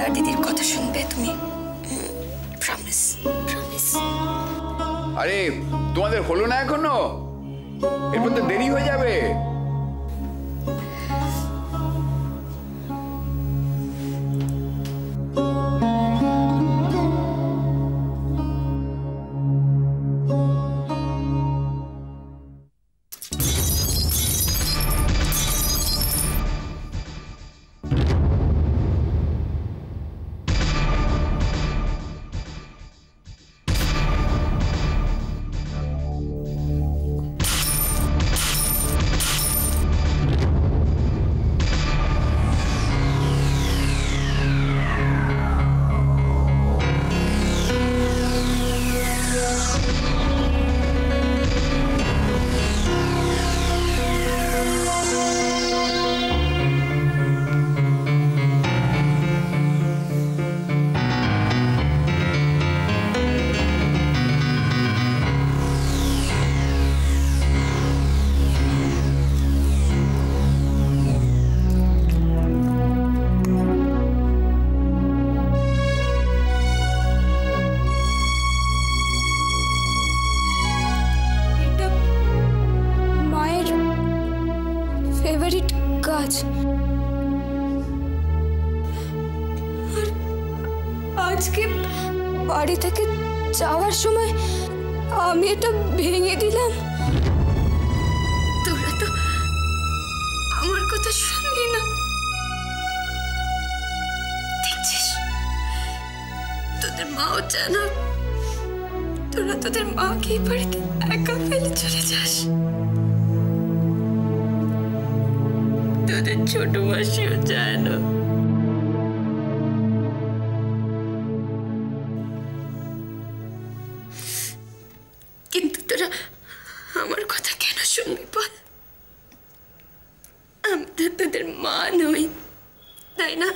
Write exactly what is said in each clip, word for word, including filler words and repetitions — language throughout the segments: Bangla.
আর দিদির কথা শুনবে তুমি, প্রমিস প্রমিস। আরে তোমাদের হলো না এখনো? এরপর তো দেরি হয়ে যাবে। আজকে বাড়ি থেকে যাওয়ার সময় আমি এটা ভেঙে দিলাম। তোরা তো আমার কথা শুনলি না। দেখছিস, তোদের মাও জানা, তোরা তোদের মাকে বাড়িতে একা ফেলে চলে যাস। তোদের ছোট মাসিও যায় না। কিন্তু তোরা আমার কথা কেন শুনবি বল? আমি তো তোদের মা নই, তাই না?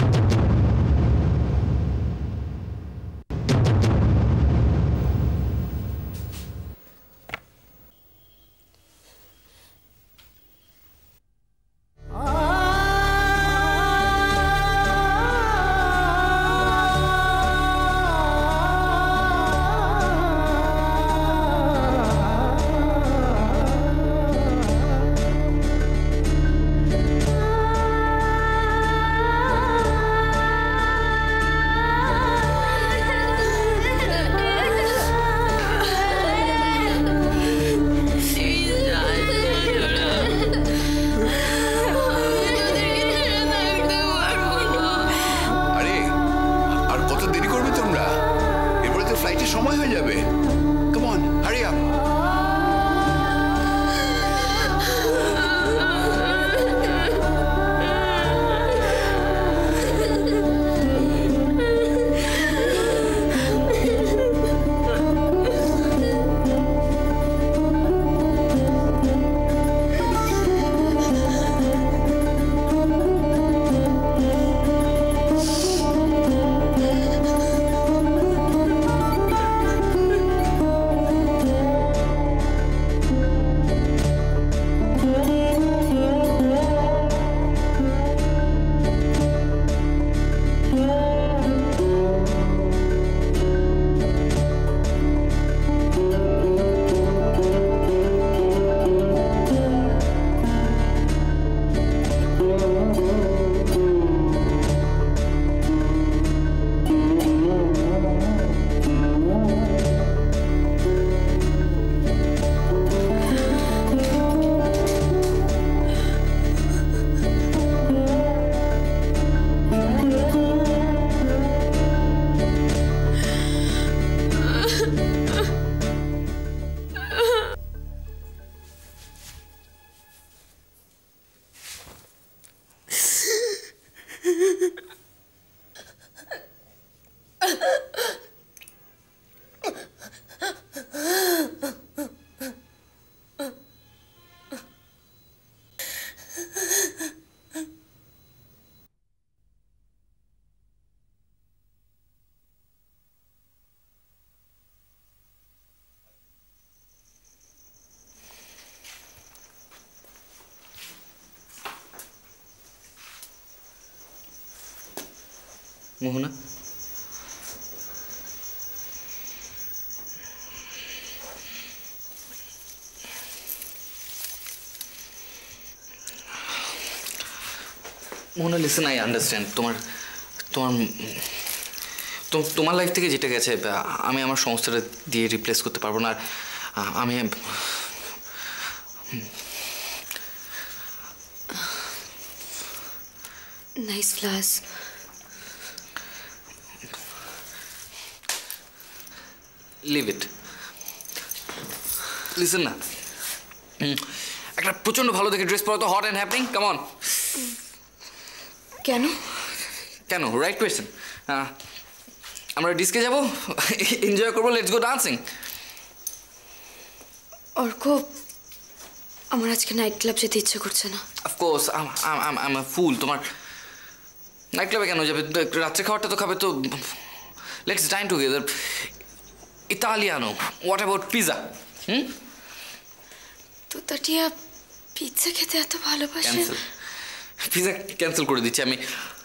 সময় হয়ে যাবে। Come on, hurry up. Mohona Mohona listen I understand তোমার তোমার তোমার লাইফ থেকে যেটা গেছে আমি আমার সংস্থাটা দিয়ে রিপ্লেস করতে পারবো না। আর আমি নাইস ফ্লাস। Leave it. লিসেন না, একটা প্রচন্ড ভালো দেখে ড্রেস পরা তো hot and happening. Come on. কেন কেন রাইট কোয়েশ্চেন। আমরা ডিস্কে যাবো, এনজয় করবো, লেটস গো ডান্সিং। অর্ক, আমার আজকে নাইট ক্লাব যেতে ইচ্ছে করছে না। Of course I am a fool. তোমার নাইট ক্লাবে কেন যাবে? রাত্রে খাবারটা তো খাবে। তো লেটস ডাইন টুগেদার। ইতালিয়ানো, হোয়াট অ্যাবাউট পিজা? হুম, তো তাটিয়া পিৎজা খেতে এত ভালোবাসে। ক্যান্সেল, পিজা ক্যান্সেল করে দিচ্ছি আমি।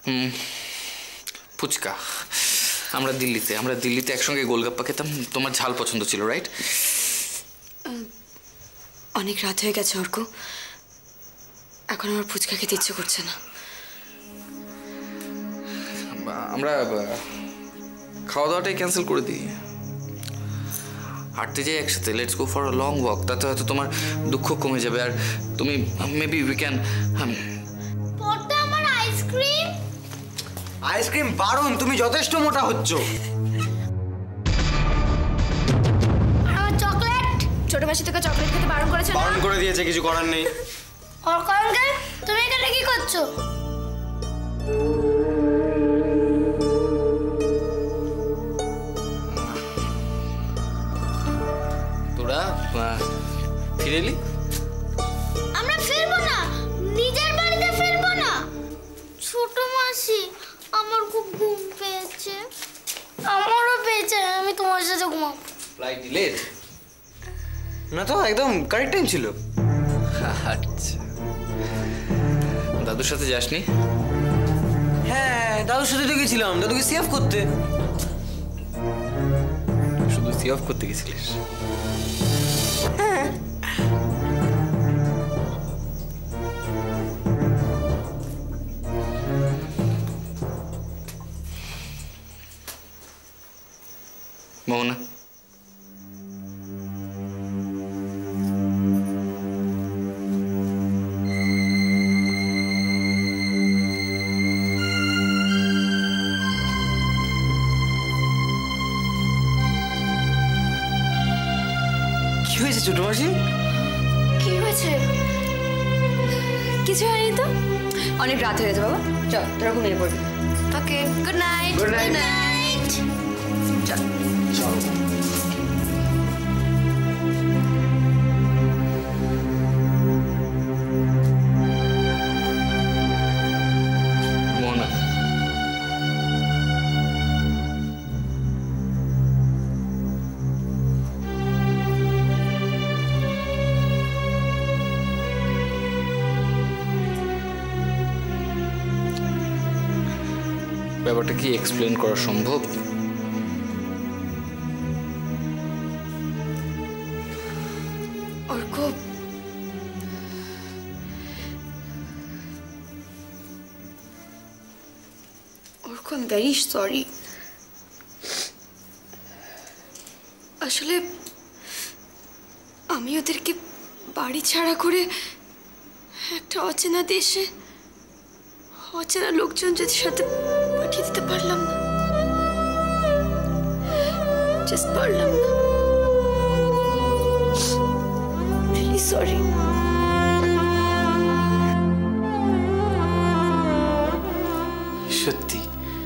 ফুচকা, আমরা দিল্লিতে আমরা দিল্লিতে একসঙ্গে গোলগাপ্পা খেতাম। তোমার ঝাল পছন্দ ছিল, রাইট? অনেক রাত হয়ে গেছে অর্ক, এখন আমার ফুচকা খেতে ইচ্ছে করছে না। আমরা খাওয়া দাওয়াটাই ক্যান্সেল করে দিই, হাঁটতে যাই একসাথে। Let's go for a long walk. তাতে হয়তো তোমার দুঃখ কমে যাবে। আর তুমি মেবি উই ক্যান। আমার আইসক্রিম আইসক্রিম বারণ, তুমি যথেষ্ট মোটা হচ্ছ। আমার চকলেট। ছোট মাসি তোকে চকলেট খেতে বারণ করেছে না? বারণ করে দিয়েছে, কিছু করার নেই। অর্ক আঙ্কেল, তুমি এখানে কি করছো? তোরা ফিরে এলি? আমরা ফিরবো না, নিজের বাড়িতে ফিরবো না। ছোট মাসি, আমার খুব ঘুম পেয়েছে। আমারও পেয়েছে, আমি তোমার সাথে ঘুমাবো। Flight delayed? না তো, একদম কারেক্ট টাইম ছিল। আচ্ছা, দাদুর সাথে যাসনি? হ্যাঁ, দাদুর সাথে তো গেছিলাম, দাদুকে সেভ করতে। শুধু সি অফ করতে গেছিলিস? মোহনা, কি হয়েছে ছোট মাসি? কি হয়েছে? কিছু হয়নি তো। অনেক রাত হয়ে গেছে বাবা, চল তোরা ঘুমিয়ে পড়বি। Okay, good night. Good night. Night. চল। মোহনা, ব্যাপারটা কি এক্সপ্লেন করা সম্ভব? Arko, Arko, I am very sorry. আসলে আমি ওদেরকে বাড়ি ছাড়া করে একটা অচেনা দেশে অচেনা লোকজন যদি সাথে পাঠিয়ে দিতে পারলাম না, জাস্ট পারলাম না। Really sorry. সত্যি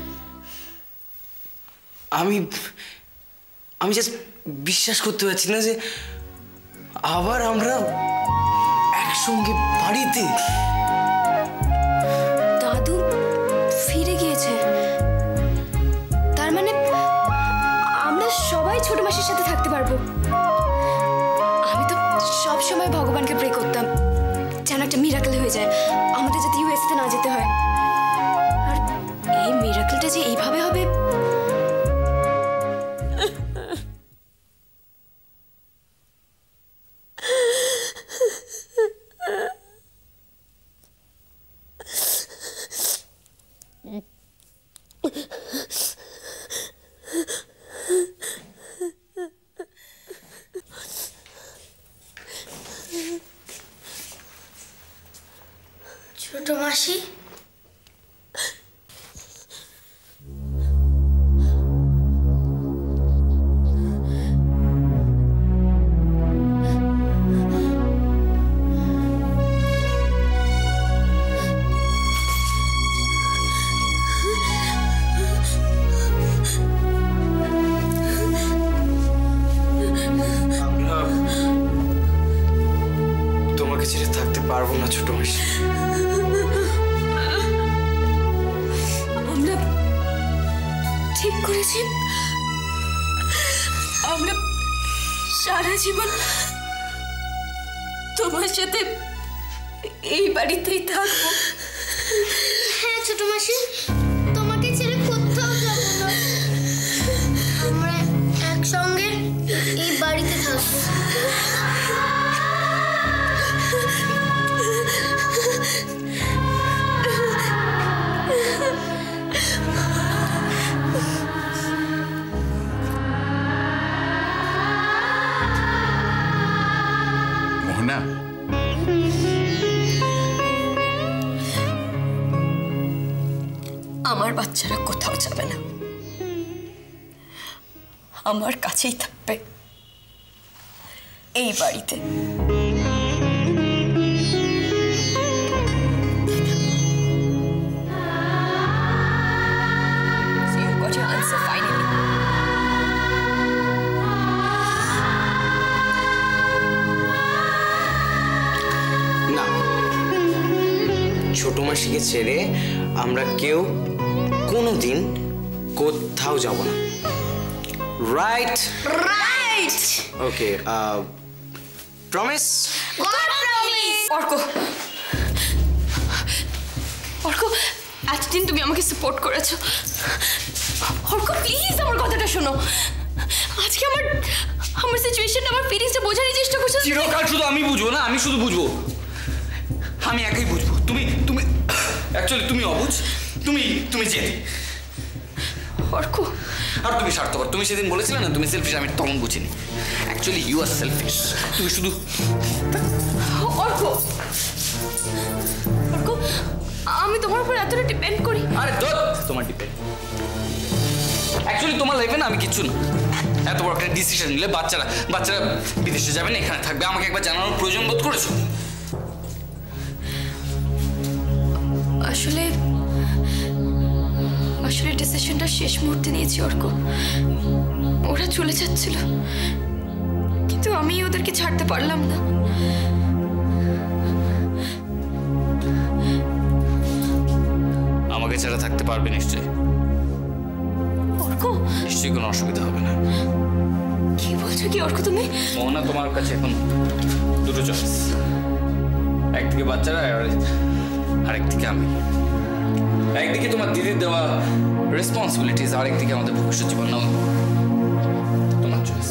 আমি আমি জাস্ট বিশ্বাস করতে পারছি না যে আবার আমরা একসঙ্গে বাড়িতে। দাদু ফিরে গিয়েছে, তার মানে আমরা সবাই ছোট মাসির সাথে থাকতে পারবো। আমি তো সব সময় ভগবানকে প্রে করতাম যেন একটা মিরাকেল হয়ে যায়, আমাদের যাতে ইউএসএতে না যেতে হয়। আর এই মিরাকেল বিয়েটা যে এইভাবে হবে। ছোট মাসি, আমরা তোমাকে ছেড়ে থাকতে পারবো না ছোট মাসি। আমরা ঠিক করেছি আমরা সারা জীবন তোমার সাথে এই বাড়িতেই থাকবো। হ্যাঁ ছোট মাসি, তোমাকে ছেড়ে কোথাও যাব না। আমরা একসঙ্গে এই বাড়িতে থাকবো। মোহনা, আমার বাচ্চারা কোথাও যাবে না, আমার কাছেই থাকবে এই বাড়িতে। So you got your answer finally. না, ছোট মাসিকে ছেড়ে আমরা কেউ কোনোদিন কোথাও যাব না। Right right. Okay, promise? God promise. Arko, Arko, এতদিন তুমি আমাকে সাপোর্ট করেছো। অর্ক প্লিজ আমার কথাটা শোনো। আজকে আমার আমার সিচুয়েশনটা, আমার ফিলিংসটা বোঝার চেষ্টা করছো। চিরকাল শুধু আমি বুঝবো না, আমি শুধু বুঝবো, আমি একাই বুঝবো। তুমি তুমি অ্যাকচুয়ালি তুমি অবুঝ, তুমি তুমি জেদি, অর্ক, আর তুমি স্বার্থপর। তুমি সেদিন বলেছিলে না তুমি সেলফিশ, আমি তখন বুঝিনি। Actually you are selfish. তুমি শুধু অর্ক, অর্ক, আমি তোমার উপর এতটা ডিপেন্ড করি। আরে দোত তোমার ডিপেন্ড। অ্যাকচুয়ালি তোমার লাইফে না আমি কিচ্ছু না। এত বড় একটা ডিসিশন নিলে বাচ্চারা বাচ্চারা বিদেশে যাবে না, এখানে থাকবে, আমাকে একবার জানানোর প্রয়োজন বোধ করেছো? আসলে আসলে ডিসিশনটা শেষ মুহূর্তে নিয়েছি অর্ক। ওরা চলে যাচ্ছিল, কিন্তু আমি ওদেরকে ছাড়তে পারলাম না। আমাকে ছাড়া থাকতে পারবে নিশ্চয়ই? অর্ক, নিশ্চয়ই কোনো অসুবিধা হবে না। কি বলছো কি অর্ক তুমি? মোহনা, তোমার কাছে এখন দুটো চয়েস, একদিকে বাচ্চারা আর আরেকদিকে আমি। একদিকে তোমার দিদির দেওয়া রেসপন্সিবিলিটিস, আরেকদিকে আমাদের ভবিষ্যৎ জীবন। নাও তোমার choice.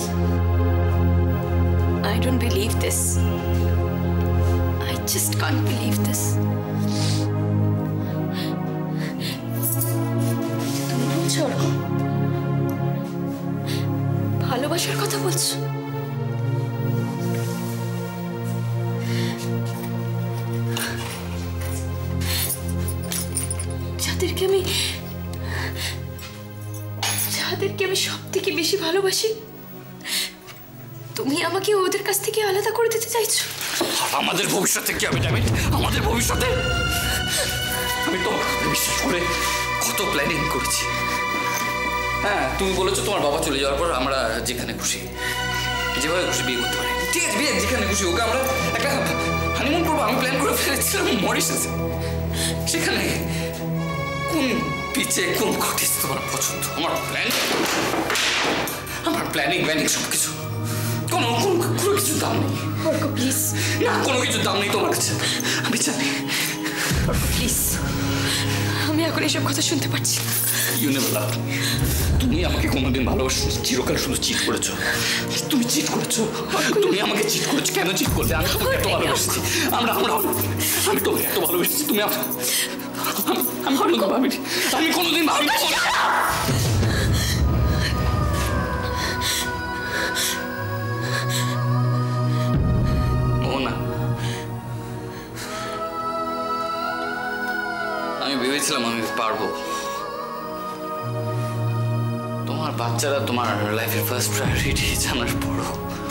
I don't believe this. I just can't believe this. তুমি বলছো অর্ক? ভালোবাসার কথা বলছো? যাদেরকে আমি যাদেরকে আমি সব থেকে বেশি ভালোবাসি, তুমি আমাকে ওদের কাছ থেকে আলাদা করে দিতে চাইছো? আমাদের ভবিষ্যতে কি আমি জানি? আমাদের ভবিষ্যতে আমি তো বিশ্বাস করে কত প্ল্যানিং করেছি। হ্যাঁ, তুমি বলেছো তোমার বাবা চলে যাওয়ার পর আমরা যেখানে খুশি যেভাবে খুশি বিয়ে করতে পারি। ঠিক আছে, বিয়ে যেখানে খুশি ওকে আমরা একটা হানিমুন করবো। আমি প্ল্যান করে ফেলেছিলাম মরিশাসে। সেখানে কোন পিচে কোন কটেজ তোমার পছন্দ? আমার প্ল্যান আমার প্ল্যানিং প্ল্যানিং সব কিছু কোনো কোনো কিছুর দাম নেই। অর্ক প্লিজ, না, কোনো কিছুর দাম নেই তোমার কাছে, আমি জানি। অর্ক প্লিজ, আমি করে এসব কথা শুনতে পাচ্ছি না। You never love. তুমি আমাকে কোনোদিন ভালোবাসো, চিরকাল শুধু চিট করেছো। তুমি চিট করেছো, তুমি আমাকে চিট করেছো। কেন চিট করলে? আমি তোমাকে এত ভালোবাসছি। আমরা আমরা আমি তোমাকে এত ভালোবাসছি। তুমি আমি আমি কোনোদিন ভাবিনি, আমি কোনোদিন ভাবিনি। মোহনা, আমি ভেবেছিলাম আমি পারবো। তোমার বাচ্চারা তোমার লাইফের ফার্স্ট প্রায়োরিটি জানার পরও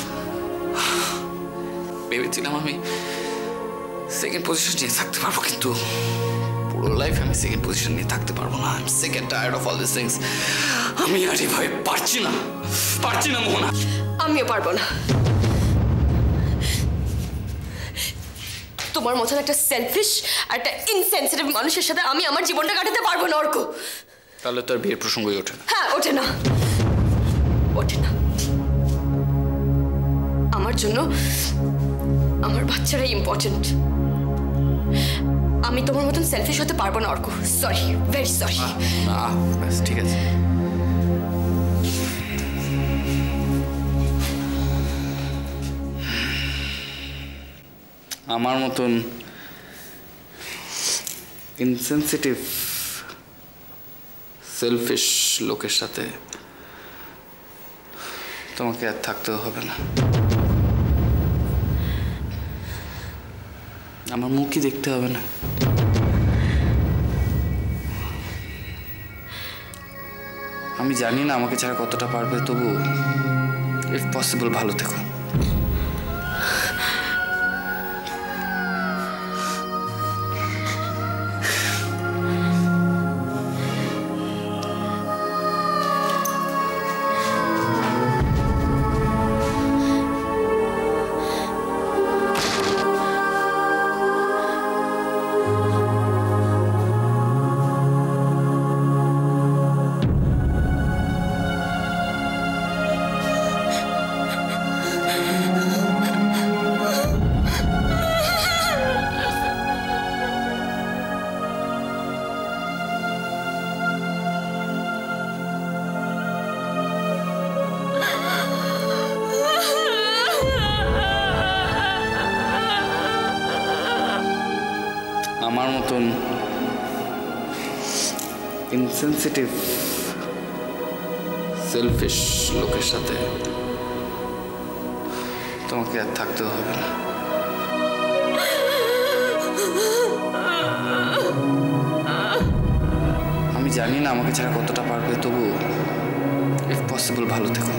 ভেবেছিলাম আমি সেকেন্ড পজিশন নিয়ে থাকতে পারবো, কিন্তু পুরো লাইফ আমি সেকেন্ড পজিশন নিয়ে থাকতে পারবো না। I am sick and tired of all this things. আমি আর এভাবে পারছি না, পারছি না মোহনা। আমিও পারবো না। তোমার মতন একটা সেলফিশ আর একটা ইনসেনসিটিভ মানুষের সাথে আমি আমার জীবনটা কাটাতে পারবো না অর্ক। তাহলে তোর বিয়ের প্রসঙ্গই ওঠে না? হ্যাঁ, ওঠে না, ওঠে না। আমার জন্য আমার বাচ্চারাই ইম্পর্টেন্ট। আমি তোমার মতন সেলফিশ হতে পারবো না অর্ক। Sorry, very sorry. না, ব্যাস ঠিক আছে। আমার মতন ইনসেনসিটিভ সেলফিশ লোকের সাথে তোমাকে আর থাকতেও হবে না। আমার মুখই দেখতে হবে না। আমি জানি না আমাকে ছাড়া কতটা পারবে, তবু ইফ পসিবল ভালো থেকো। আমার মতন ইনসেনসিটিভ সেলফিশ লোকের সাথে তোমাকে আর থাকতেও হবে না। আমি জানি না আমাকে ছাড়া কতটা পারবে, তবু ইফ পসিবল ভালো থেকো।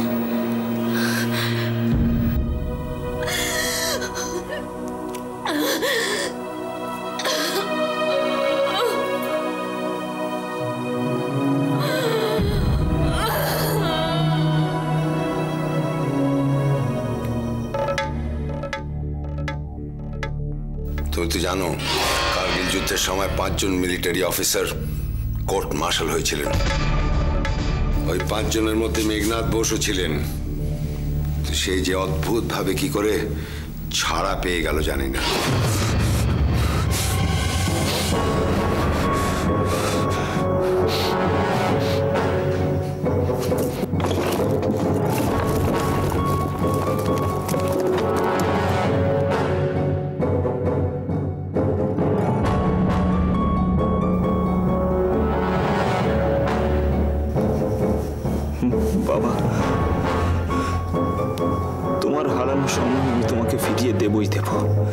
তুমি তো জানো কার্গিল যুদ্ধের সময় পাঁচজন মিলিটারি অফিসার কোর্ট মার্শাল হয়েছিলেন। ওই পাঁচজনের মধ্যে মেঘনাথ বসু ছিলেন। সেই যে অদ্ভুত ভাবে কি করে ছাড়া পেয়ে গেল জানি না। বাবা, তোমার হারানো সম্মান আমি তোমাকে ফিরিয়ে দেবই দেব।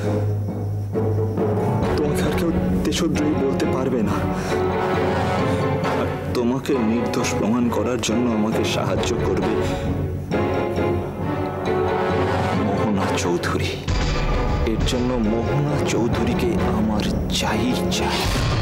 তোমাকে আর কেউ দেশদ্রোহী বলতে পারবে না। আর তোমাকে নির্দোষ প্রমাণ করার জন্য আমাকে সাহায্য করবে মোহনা চৌধুরী। এর জন্য মোহনা চৌধুরীকে আমার চাই চাই।